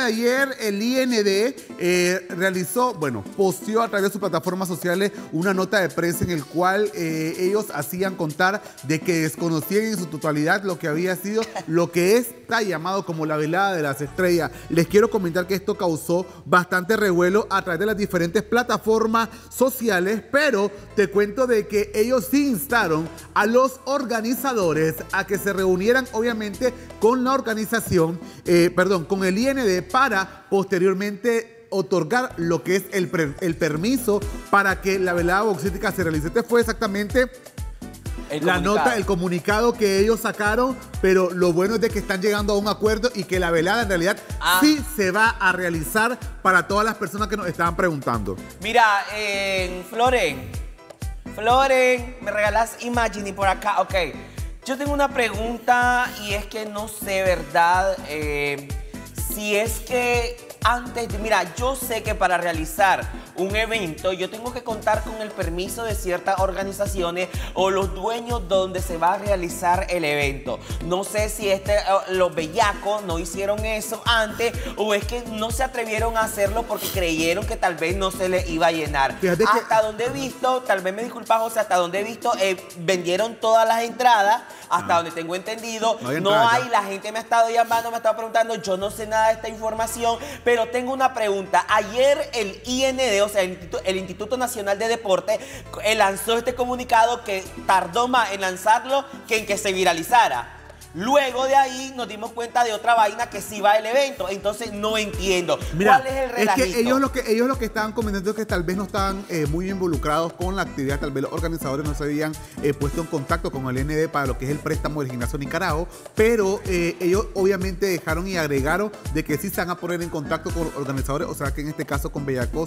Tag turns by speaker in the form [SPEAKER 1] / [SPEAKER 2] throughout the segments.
[SPEAKER 1] Ayer el IND posteó a través de sus plataformas sociales una nota de prensa en el cual ellos hacían contar de que desconocían en su totalidad lo que había sido lo que está llamado como la velada de las estrellas. Les quiero comentar que esto causó bastante revuelo a través de las diferentes plataformas sociales, pero te cuento de que ellos sí instaron a los organizadores a que se reunieran obviamente con la organización, con el IND para posteriormente otorgar lo que es el permiso para que la velada boxística se realice. Este fue exactamente la nota, el comunicado que ellos sacaron, pero lo bueno es de que están llegando a un acuerdo y que la velada en realidad sí se va a realizar para todas las personas que nos estaban preguntando.
[SPEAKER 2] Mira, Floren, ¿me regalas Imagine por acá? Ok, yo tengo una pregunta y es que no sé, ¿verdad? Si es que antes de, mira, yo sé que para realizar un evento yo tengo que contar con el permiso de ciertas organizaciones o los dueños donde se va a realizar el evento. No sé si los bellacos no hicieron eso antes o es que no se atrevieron a hacerlo porque creyeron que tal vez no se les iba a llenar. Hasta donde he visto, tal vez me disculpas, José, hasta donde he visto, vendieron todas las entradas, hasta donde tengo entendido. No hay, la gente me ha estado llamando, me ha estado preguntando, yo no sé nada de esta información, pero tengo una pregunta. Ayer el IND, o sea, el Instituto Nacional de Deporte, lanzó este comunicado que tardó más en lanzarlo que en que se viralizara. Luego de ahí nos dimos cuenta de otra vaina que sí va el evento. Entonces no entiendo. Mira, ¿cuál es el relajito?
[SPEAKER 1] Es que ellos lo que estaban comentando es que tal vez no estaban muy involucrados con la actividad. Tal vez los organizadores no se habían puesto en contacto con el IND para lo que es el préstamo del Gimnasio Nicaragua. Pero ellos obviamente dejaron y agregaron de que sí se van a poner en contacto con los organizadores. O sea que en este caso con Bellacos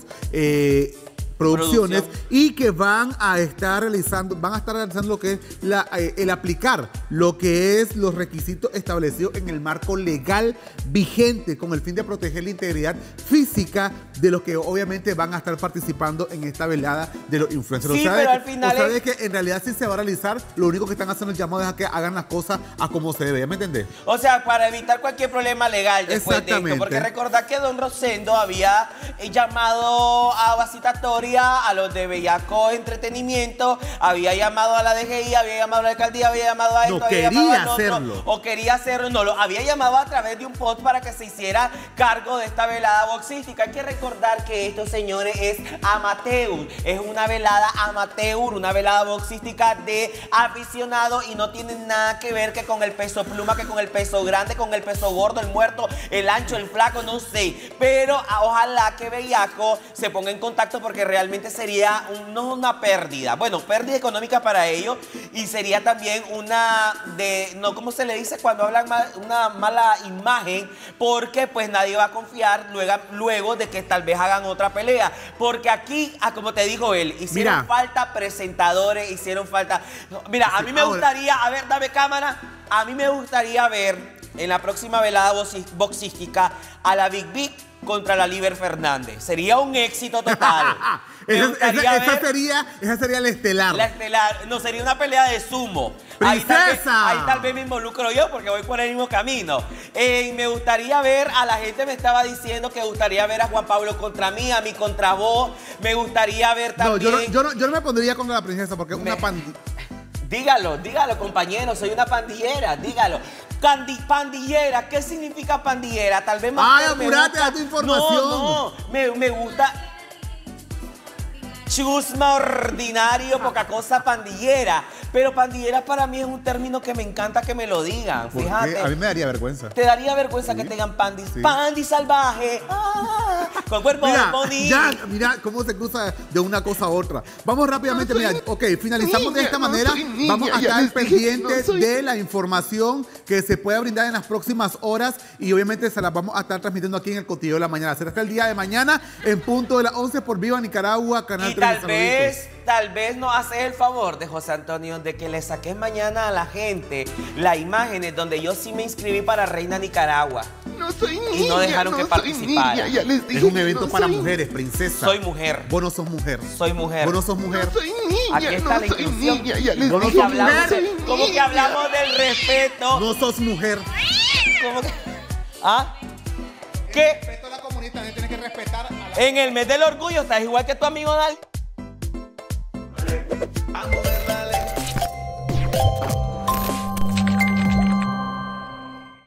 [SPEAKER 1] Producciones y que van a estar realizando lo que es el aplicar lo que es los requisitos establecidos en el marco legal vigente con el fin de proteger la integridad física de los que obviamente van a estar participando en esta velada de los influencers.
[SPEAKER 2] Sí, pero al final
[SPEAKER 1] es que en realidad sí se va a realizar, lo único que están haciendo el llamado es a que hagan las cosas a como se debe, ¿ya me entendés?
[SPEAKER 2] O sea, para evitar cualquier problema legal después de esto, porque recordad que don Rosendo había llamado a Vasitatoria, a los de Bellaco Entretenimiento, había llamado a la DGI, había llamado a la alcaldía, había llamado a esto, había llamado al otro, o quería hacerlo, no, lo había llamado a través de un post para que se hiciera cargo de esta velada boxística. Hay que recordar que esto, señores, es amateur, es una velada amateur, una velada boxística de aficionados y no tiene nada que ver que con el peso pluma, que con el peso grande, con el peso gordo, el muerto, el ancho, el flaco, no sé, pero ojalá que Bellaco se ponga en contacto porque realmente sería no una pérdida, bueno, pérdida económica para ellos y sería también ¿cómo se le dice cuando hablan mal? Una mala imagen, porque pues nadie va a confiar luego de que tal vez hagan otra pelea, porque aquí, como te dijo él, hicieron falta presentadores, hicieron falta, mira, a mí me gustaría, a ver, dame cámara, a mí me gustaría ver en la próxima velada boxística a la Big Big contra la Liber Fernández. Sería un éxito total.
[SPEAKER 1] Esa sería la estelar.
[SPEAKER 2] La estelar. No, sería una pelea de sumo.
[SPEAKER 1] ¡Princesa!
[SPEAKER 2] Ahí tal vez me involucro yo porque voy por el mismo camino. Me gustaría ver, a la gente me estaba diciendo que gustaría ver a Juan Pablo contra mí, a mí contra vos. Me gustaría ver también...
[SPEAKER 1] No, yo no me pondría contra la princesa porque es una pandilla.
[SPEAKER 2] Dígalo, compañero, soy una pandillera, dígalo. Pandillera, ¿qué significa pandillera? Tal vez más.
[SPEAKER 1] Ay, apurate a tu información.
[SPEAKER 2] No, me gusta. Chusma ordinario, poca cosa pandillera. Pero pandillera para mí es un término que me encanta que me lo digan. Fíjate.
[SPEAKER 1] A mí me daría vergüenza.
[SPEAKER 2] ¿Te daría vergüenza que te digan pandi? Sí. Pandi salvaje. Con cuerpo de pony.
[SPEAKER 1] Mira cómo se cruza de una cosa a otra. Vamos rápidamente, finalizamos de esta manera. Vamos a estar pendientes de la información que se pueda brindar en las próximas horas y obviamente se las vamos a estar transmitiendo aquí en el Cotillo de la Mañana. Será hasta el día de mañana en punto de las 11 por Viva Nicaragua, Canal 3.
[SPEAKER 2] Tal vez nos haces el favor de José Antonio de que le saques mañana a la gente las imágenes donde yo sí me inscribí para Reina Nicaragua.
[SPEAKER 3] No soy niña.
[SPEAKER 2] Y no dejaron que participara.
[SPEAKER 1] Es un evento para mujeres, princesa.
[SPEAKER 2] Soy mujer.
[SPEAKER 1] Vos no sos mujer.
[SPEAKER 2] Soy mujer.
[SPEAKER 1] Vos no sos mujer.
[SPEAKER 3] No soy niña.
[SPEAKER 2] Aquí está la inscripción.
[SPEAKER 1] ¿Cómo
[SPEAKER 2] que hablamos del respeto?
[SPEAKER 1] No sos mujer.
[SPEAKER 2] ¿Cómo que? ¿Ah? ¿Qué?
[SPEAKER 1] Respeto a la comunidad, también tiene que respetar a la...
[SPEAKER 2] En el mes del orgullo estás igual que tu amigo Dal.